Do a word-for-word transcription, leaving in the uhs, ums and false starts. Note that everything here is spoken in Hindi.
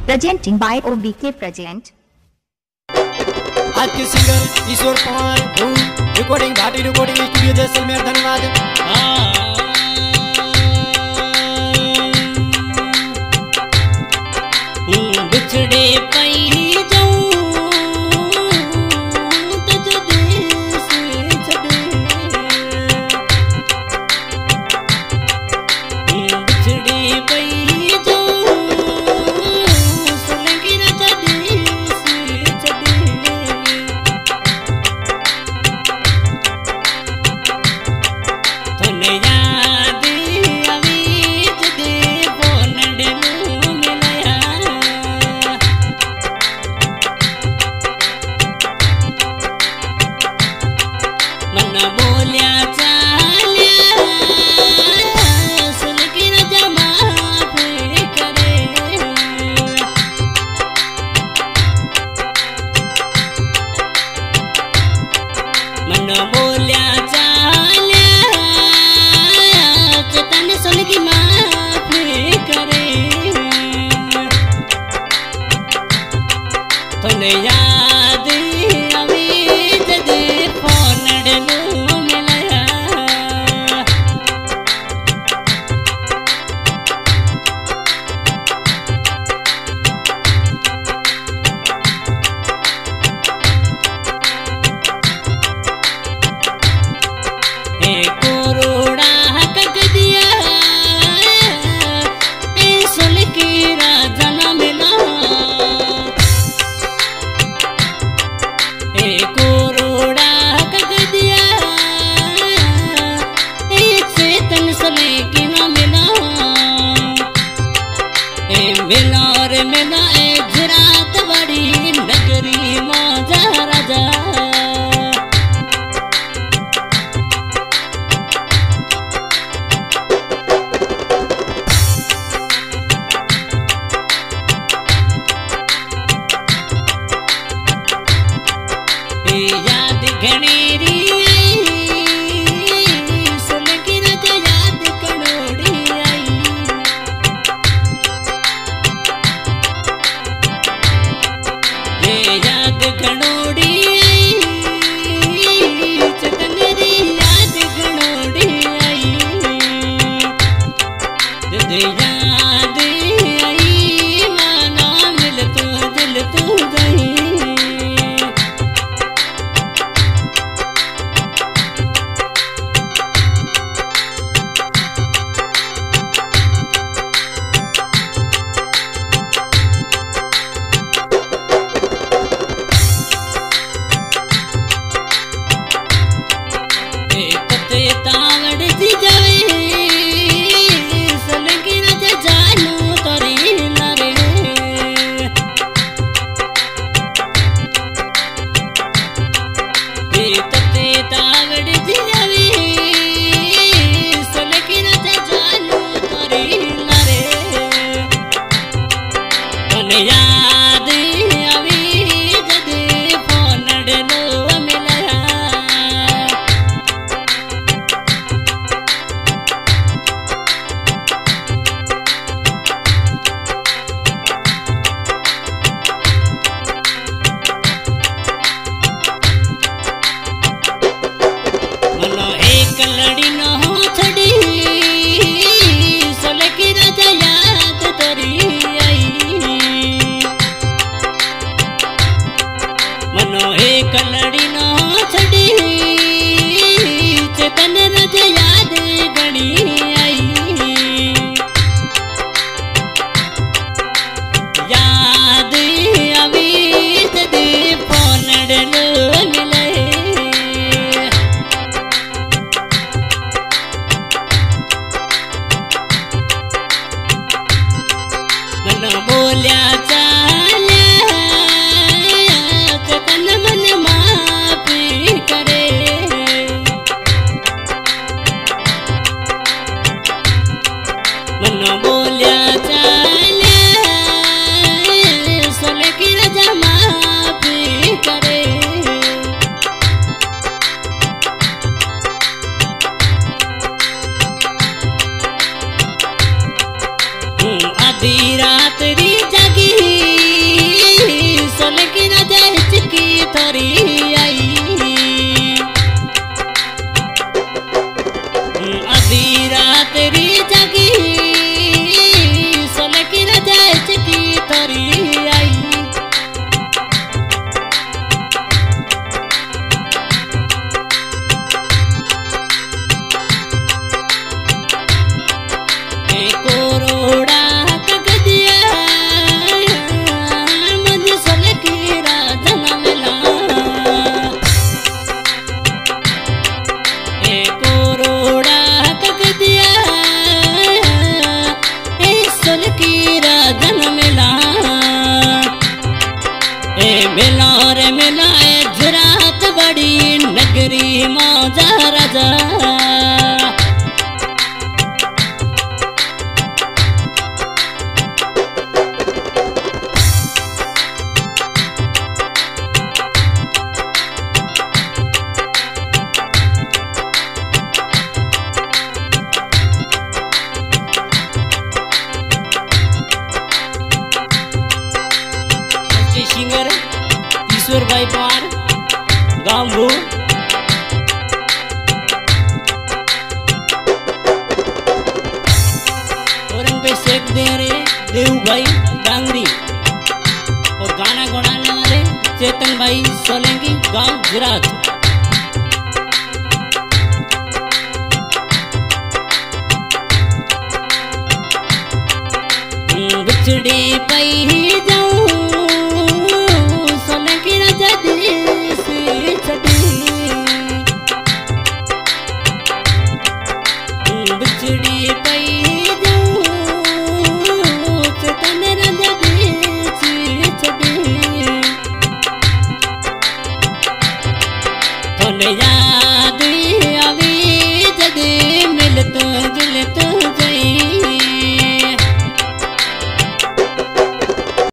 Presenting by O B K Present. आज के सिंगर ईश्वर पवार हूँ, रिकॉर्डिंग घाटी रिकॉर्डिंग स्टूडियो जैसलमेर। धन्यवाद। बिछड़े पई जाऊं तुझ देश छड़े, बिछड़े पई जाऊं सुलगी न देश छड़े, तने याद आवी जदे बोलड़े बोलिया चालिया सुलगी न जमा करे, मन बोलिया चालिया चतन सुलगी माफ करे, तने याद आवी जदे फोनड़े मिला रे मिला ए गुजरात बड़ी नगरी मौजा राजा, याद घनेरी सुलगी न याद कड़ोड़ी आई, याद घनोड़ी आई चतनेरी याद घनोड़ी आई, जद याद आई माना मिल तो दिल तो गई, तावड़ दी जावे सुलगी न जानू तोरी लरे, तते तावड़ दी जावे सुलगी न जानू तोरी लरे, तने याद आवी जदे फोनड़े लो मिलया, कलड़ी न हो छड़ी सुलगी न याद तोरी आई, मनो हे कलड़ी न हो छड़ी चेतन रज याद गणी आई, याद आवी जदे फोनड़े लो मिले, बोलिया चालिया चतन मन माफ करे, मन बोलिया चालिया सुलगी न माफ करे, आधी रात री जगी थरी आई। आधी रात री जागी सोले की रजाई चकी थरी आई। कोरोड़ा कगदिया मुझे सोले की राजन मिला। ए कोरोड़ा कगदिया ए सोले की राजन मिला। ए मिला रे मिला ए जुरात बड़ी नगरी मौजा राजा। सिंगर ईश्वर भाई पार गांव और इन पे शेख दे रहे देव भाई डांगरी और गाना गुनाने वाले चेतन भाई सोलंकी गांव गुजरात। बिछड़ी पई जाऊं